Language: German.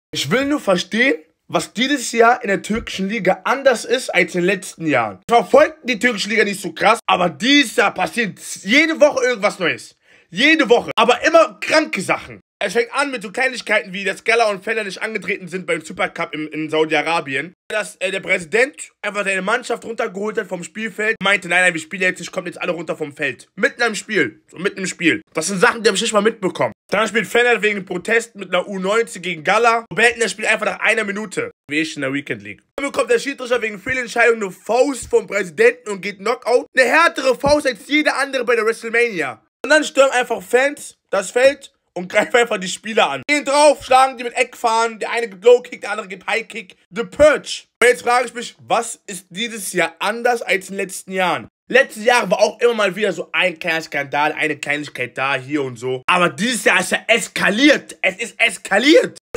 Ich will nur verstehen, was dieses Jahr in der türkischen Liga anders ist als in den letzten Jahren. Ich verfolge die türkische Liga nicht so krass, aber dieses Jahr passiert jede Woche irgendwas Neues. Jede Woche. Aber immer kranke Sachen. Es fängt an mit so Kleinigkeiten wie, dass Gala und Fener nicht angetreten sind beim Supercup in Saudi-Arabien. Dass der Präsident einfach seine Mannschaft runtergeholt hat vom Spielfeld. Meinte, nein, wir spielen jetzt nicht, kommt jetzt alle runter vom Feld. Mitten im Spiel. So mitten im Spiel. Das sind Sachen, die habe ich nicht mal mitbekommen. Dann spielt Fener wegen Protest mit einer U19 gegen Gala. Und beenden das Spiel einfach nach einer Minute. Wie ich in der Weekend League. Dann bekommt der Schiedsrichter wegen Fehlentscheidung eine Faust vom Präsidenten und geht Knockout. Eine härtere Faust als jede andere bei der WrestleMania. Und dann stürmen einfach Fans das Feld und greifen einfach die Spieler an. Gehen drauf, schlagen die mit Eckfahren, der eine gibt Low-Kick, der andere gibt High-Kick. The Purge. Und jetzt frage ich mich, was ist dieses Jahr anders als in den letzten Jahren? Letztes Jahr war auch immer mal wieder so ein kleiner Skandal, eine Kleinigkeit da, hier und so. Aber dieses Jahr ist ja eskaliert. Es ist eskaliert.